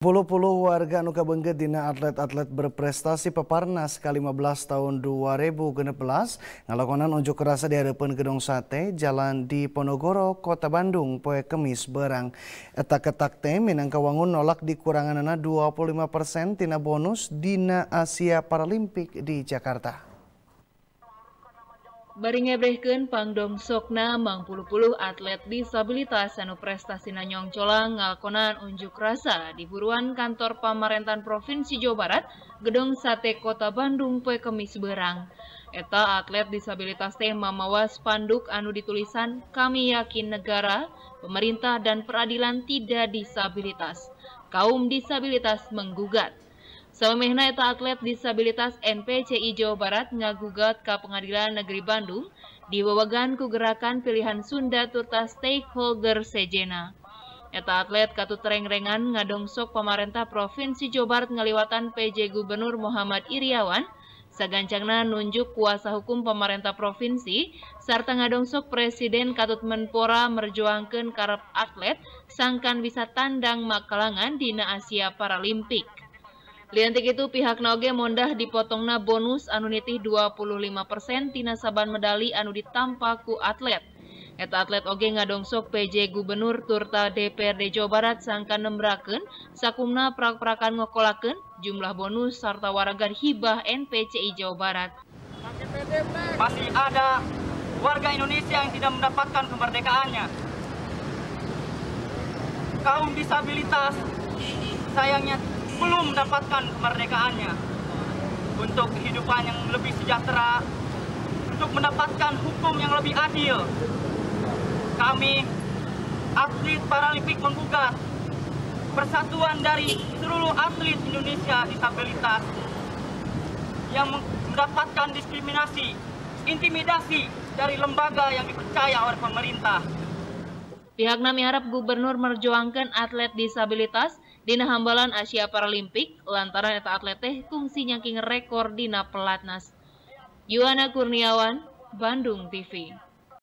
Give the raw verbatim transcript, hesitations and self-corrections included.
Puluh-puluh warga anu kabeungkeut dina atlet-atlet berprestasi peparnas ka lima belas tahun dua ribu genep belas ngalakonan unjuk rasa di hareupeun Gedung Sate Jalan Diponegoro Kota Bandung poe Kemis beurang. Eta ketak teh minangka wangun nolak dikuranganana dua puluh lima persen tina bonus dina Asia Paralimpik di Jakarta. Bari ngebrehkeun pangdongsokna mang puluh-puluh atlet disabilitas anu prestasina nyongcolang ngalakonan unjuk rasa di buruan kantor pamarentahan Provinsi Jawa Barat Gedung Sate Kota Bandung poe Kemis beurang. Eta atlet disabilitas teh mamawa spanduk anu ditulisan "Kami yakin negara, pemerintah dan peradilan tidak disabilitas. Kaum disabilitas menggugat." Samemehna eta atlet disabilitas N P C I Jawa Barat ngagugat ka Pengadilan Negeri Bandung diwawagan ku gerakan pilihan Sunda turta stakeholder sejena. Eta atlet katut tereng-rengan ngadongsok pamarentah Provinsi Jawa Barat ngaliwatan P J Gubernur Muhammad Iriawan sagancangna nunjuk kuasa hukum pamarentah provinsi sarta ngadongsok Presiden Katut Menpora merjuangkeun karep atlet sangkan bisa tandang makalangan dina Asia Paralimpik. Liantik itu pihakna oge mondah dipotongna bonus anu nitih dua puluh lima persen tina saban medali anu ditampa ku atlet. Eta atlet oge ngadongsok P J Gubernur turta D P R D Jawa Barat sangkan nembrakeun sakumna prak-prakan ngokolakeun jumlah bonus sarta waragan hibah N P C I Jawa Barat. Masih ada warga Indonesia yang tidak mendapatkan kemerdekaannya. Kaum disabilitas sayangnya belum mendapatkan kemerdekaannya untuk kehidupan yang lebih sejahtera, untuk mendapatkan hukum yang lebih adil. Kami, atlet Paralimpik menggugat persatuan dari seluruh atlet Indonesia disabilitas yang mendapatkan diskriminasi, intimidasi dari lembaga yang dipercaya oleh pemerintah. Pihakna miharap gubernur merjuangkeun atlet disabilitas dina hambalan Asia Paralimpik lantaran eta atlet teh kungsi nyangking rekor dina pelatnas. Yuana Kurniawan, Bandung T V.